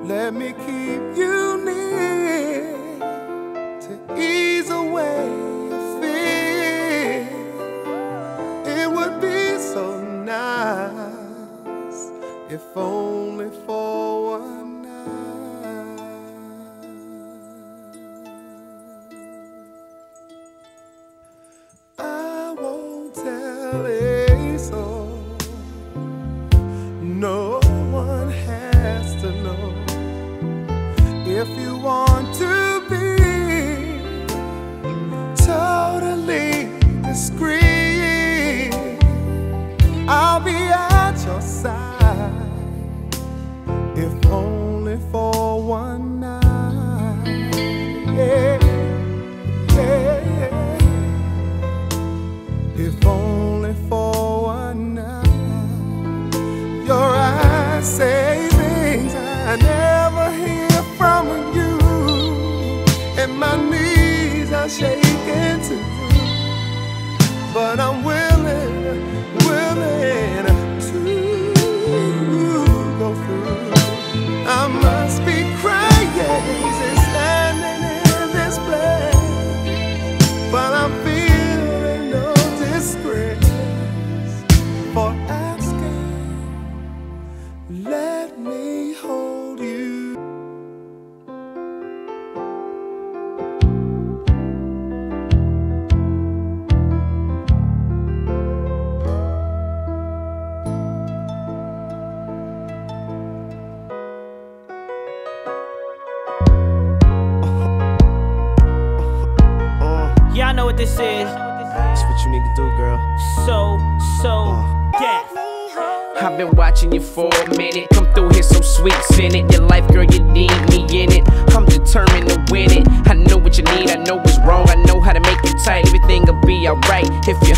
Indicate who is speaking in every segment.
Speaker 1: Let me keep you near to ease away your fear. It would be so nice if only for one night. I won't tell a soul. No one has to know. If you want to be totally discreet, I'll be at your side, if only for one night. Yeah, yeah, yeah. If only for one night. Your eyes say things I never hear from you, and my knees are shaking too. But I'm willing to go through. I must be crazy standing in this place, but I'm feeling no disgrace for asking. Let me hold you.
Speaker 2: Y'all know what this is.
Speaker 3: That's what you need to do, girl.
Speaker 2: So death.
Speaker 3: I've been watching you for a minute. Come through here so sweet, send it. Your life, girl, you need me in it. I'm determined to win it. I know what you need, I know what's wrong. I know how to make it tight. Everything'll be alright if you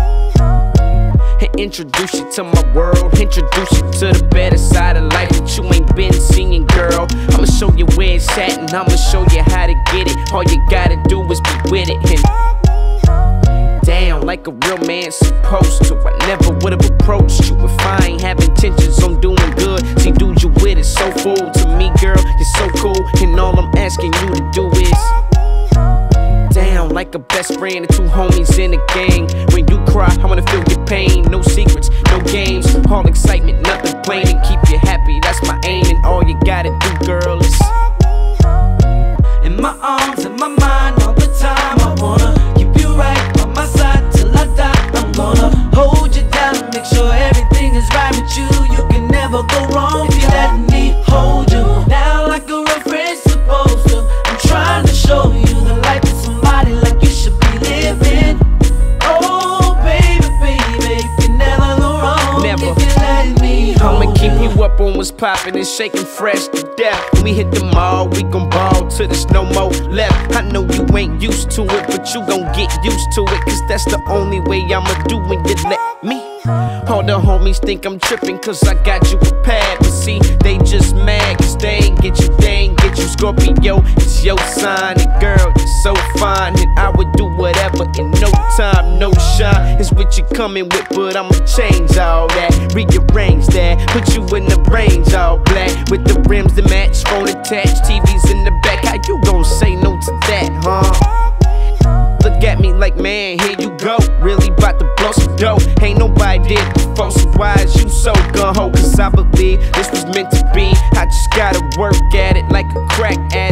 Speaker 3: introduce you to my world. Introduce you to the better side of life that you ain't been seeing, girl. I'ma show you where it's at, and I'ma show you how to get it. All you gotta do is be with it and down like a real man supposed to. I never would've approached you if I ain't have intentions on doing good. See, dude, you with it so full to me, girl. You're so cool, and all I'm asking you to do is down like a best friend and two homies in a gang. When you cry, I wanna feel your pain. No secrets, no games, all excitement, nothing plain. And keep you happy, that's my aim. And all you gotta do, girl, is
Speaker 4: in my arms, in my mind, all the time. I wanna keep you right by my side till I die. I'm gonna hold you down and make sure everything is right with you. You can never go wrong if you let me hold you down like a real friend's supposed to. I'm trying to show you the life of somebody like you should be living. Oh, baby, baby, you can never go wrong if you let me hold
Speaker 3: I'ma keep you up on what's poppin' and shaking fresh to death. When we hit the mall, we gon' ball till there's no more left. I know you ain't used to it, but you gon' get used to it, cause that's the only way I'ma do when you let me. All the homies think I'm trippin' cause I got you prepared, but see, they just mad cause they ain't get you Scorpio. It's your sign, and girl, you're so fine, and I would do whatever in no time, no shine. It's what you coming with, but I'ma change all that, rearrange that, put you in the range all black, with the rims that match, phone attached, TVs in the back. How you gon' say no to that, huh? Look at me like, man, here you go. Really bout to blow some dough. Ain't nobody did before, so why is you so gun-ho? Cause I believe this was meant to be. I just gotta work at it like a crack addict.